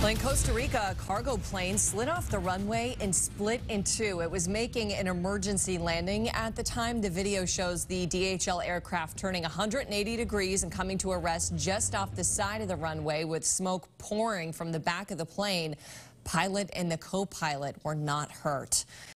Well, in Costa Rica, a cargo plane slid off the runway and split in two. It was making an emergency landing at the time. The video shows the DHL aircraft turning 180 degrees and coming to a rest just off the side of the runway with smoke pouring from the back of the plane. Pilot and the co-pilot were not hurt.